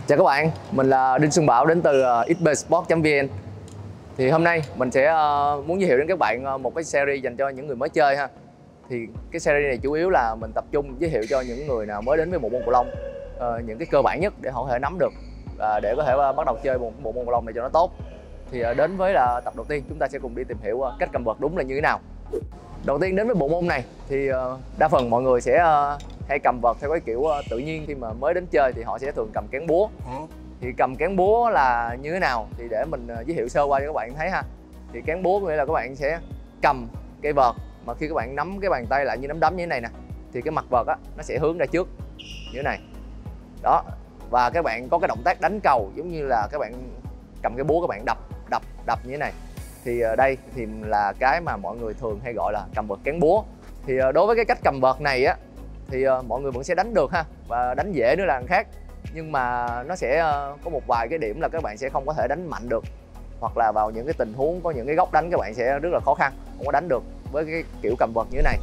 Chào các bạn, mình là Đinh Xuân Bảo đến từ xbsport.vn. Thì hôm nay mình sẽ muốn giới thiệu đến các bạn một cái series dành cho những người mới chơi ha. Thì cái series này chủ yếu là mình tập trung giới thiệu cho những người nào mới đến với bộ môn cầu lông những cái cơ bản nhất để họ có thể nắm được và để có thể bắt đầu chơi bộ môn cầu lông này cho nó tốt. Thì đến với là tập đầu tiên chúng ta sẽ cùng đi tìm hiểu cách cầm vợt đúng là như thế nào. Đầu tiên đến với bộ môn này thì đa phần mọi người sẽ hay cầm vợt theo cái kiểu tự nhiên. Khi mà mới đến chơi thì họ sẽ thường cầm cán búa. Thì cầm cán búa là như thế nào thì để mình giới thiệu sơ qua cho các bạn thấy ha. Thì cán búa có nghĩa là các bạn sẽ cầm cây vợt mà khi các bạn nắm cái bàn tay lại như nắm đấm như thế này nè, thì cái mặt vợt á nó sẽ hướng ra trước như thế này đó, và các bạn có cái động tác đánh cầu giống như là các bạn cầm cái búa các bạn đập như thế này. Thì đây thì là cái mà mọi người thường hay gọi là cầm vợt cán búa. Thì đối với cái cách cầm vợt này á thì mọi người vẫn sẽ đánh được ha, và đánh dễ nữa là khác, nhưng mà nó sẽ có một vài cái điểm là các bạn sẽ không có thể đánh mạnh được, hoặc là vào những cái tình huống có những cái góc đánh các bạn sẽ rất là khó khăn, không có đánh được với cái kiểu cầm vợt như thế này.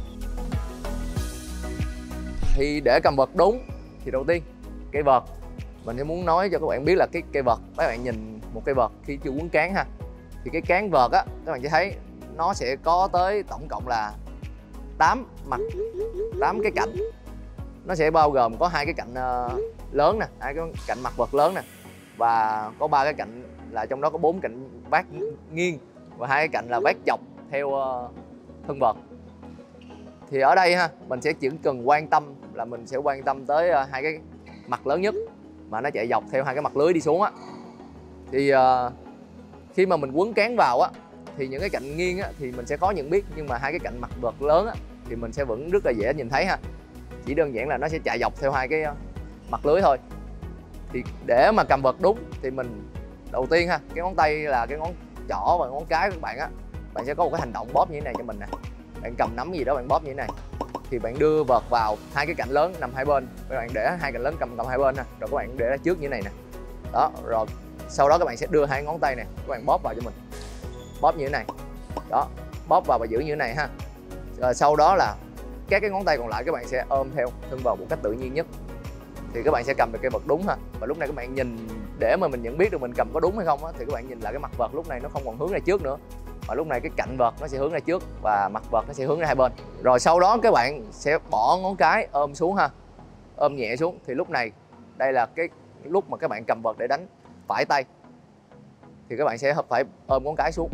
Thì để cầm vợt đúng thì đầu tiên cây vợt mình sẽ muốn nói cho các bạn biết là cái cây vợt, các bạn nhìn một cây vợt khi chưa quấn cán ha, thì cái cán vợt á các bạn sẽ thấy nó sẽ có tới tổng cộng là 8 mặt, 8 cái cạnh. Nó sẽ bao gồm có 2 cái cạnh lớn nè, 2 cái cạnh mặt vợt lớn nè, và có 3 cái cạnh là trong đó có 4 cạnh vát nghiêng và 2 cái cạnh là vát dọc theo thân vợt. Thì ở đây ha, mình sẽ chỉ cần quan tâm là mình sẽ quan tâm tới 2 cái mặt lớn nhất mà nó chạy dọc theo 2 cái mặt lưới đi xuống á. Thì khi mà mình quấn cán vào á thì những cái cạnh nghiêng á thì mình sẽ khó nhận biết, nhưng mà 2 cái cạnh mặt vợt lớn á thì mình sẽ vẫn rất là dễ nhìn thấy ha. Chỉ đơn giản là nó sẽ chạy dọc theo 2 cái mặt lưới thôi. Thì để mà cầm vợt đúng thì mình đầu tiên ha, cái ngón tay là cái ngón trỏ và ngón cái của các bạn á, bạn sẽ có một cái hành động bóp như thế này cho mình nè. Bạn cầm nắm gì đó bạn bóp như thế này, thì bạn đưa vợt vào 2 cái cạnh lớn nằm hai bên, các bạn để 2 cạnh lớn cầm hai bên ha, rồi các bạn để ra trước như thế này nè đó, rồi sau đó các bạn sẽ đưa 2 ngón tay này các bạn bóp vào cho mình, bóp như thế này đó, bóp vào và giữ như thế này ha. Rồi sau đó là các cái ngón tay còn lại các bạn sẽ ôm theo thân vợt một cách tự nhiên nhất, thì các bạn sẽ cầm được cây vợt đúng ha. Và lúc này các bạn nhìn để mà mình nhận biết được mình cầm có đúng hay không á, thì các bạn nhìn lại cái mặt vợt lúc này nó không còn hướng ra trước nữa, mà lúc này cái cạnh vợt nó sẽ hướng ra trước và mặt vợt nó sẽ hướng ra hai bên. Rồi sau đó các bạn sẽ bỏ ngón cái ôm xuống ha, ôm nhẹ xuống. Thì lúc này đây là cái lúc mà các bạn cầm vợt để đánh phải tay, thì các bạn sẽ phải ôm ngón cái xuống.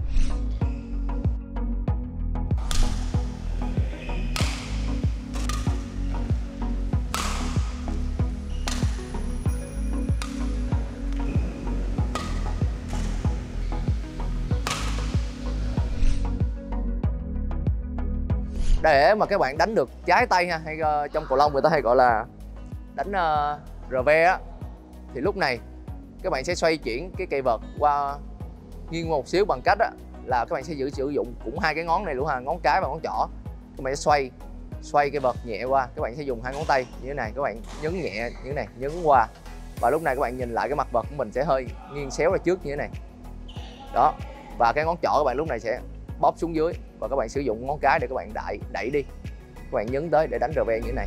Để mà các bạn đánh được trái tay ha, hay trong cầu lông người ta hay gọi là đánh reve á, thì lúc này các bạn sẽ xoay chuyển cái cây vợt qua nghiêng một xíu bằng cách á, là các bạn sẽ sử dụng cũng 2 cái ngón này luôn ha, ngón cái và ngón trỏ. Các bạn sẽ xoay cây vợt nhẹ qua, các bạn sẽ dùng 2 ngón tay như thế này, các bạn nhấn nhẹ như thế này, nhấn qua, và lúc này các bạn nhìn lại cái mặt vợt của mình sẽ hơi nghiêng xéo ra trước như thế này đó, và cái ngón trỏ các bạn lúc này sẽ bóp xuống dưới, và các bạn sử dụng ngón cái để các bạn đẩy đi, các bạn nhấn tới để đánh reve như thế này.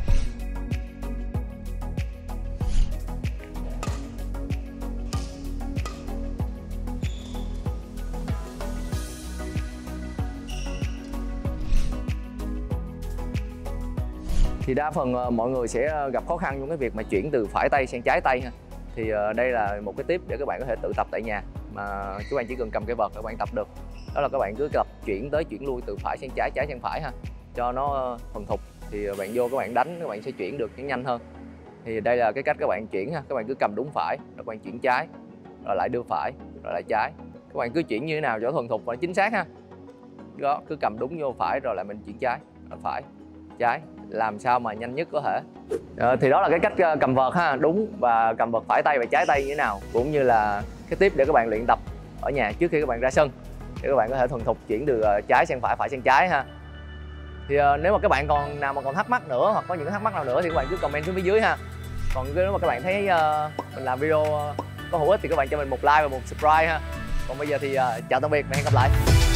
Thì đa phần mọi người sẽ gặp khó khăn trong cái việc mà chuyển từ phải tay sang trái tay ha. Thì đây là một cái tip để các bạn có thể tự tập tại nhà, mà các bạn chỉ cần cầm cái vợt các bạn tập được. Đó là các bạn cứ tập chuyển tới chuyển lui từ phải sang trái, trái sang phải ha, cho nó thuần thục. Thì bạn vô các bạn đánh các bạn sẽ chuyển được nhanh hơn. Thì đây là cái cách các bạn chuyển ha, các bạn cứ cầm đúng phải, rồi các bạn chuyển trái, rồi lại đưa phải, rồi lại trái. Các bạn cứ chuyển như thế nào cho thuần thục và chính xác ha. Đó, cứ cầm đúng vô phải rồi lại mình chuyển trái, rồi phải, trái, làm sao mà nhanh nhất có thể. Thì đó là cái cách cầm vợt ha, đúng và cầm vợt phải tay và trái tay như thế nào, cũng như là cái tip để các bạn luyện tập ở nhà trước khi các bạn ra sân, để các bạn có thể thuần thục chuyển từ trái sang phải, phải sang trái ha. Thì nếu mà các bạn còn thắc mắc nữa, hoặc có những thắc mắc nào nữa thì các bạn cứ comment xuống phía dưới ha. Còn nếu mà các bạn thấy mình làm video có hữu ích thì các bạn cho mình một like và một subscribe ha. Còn bây giờ thì chào tạm biệt và hẹn gặp lại.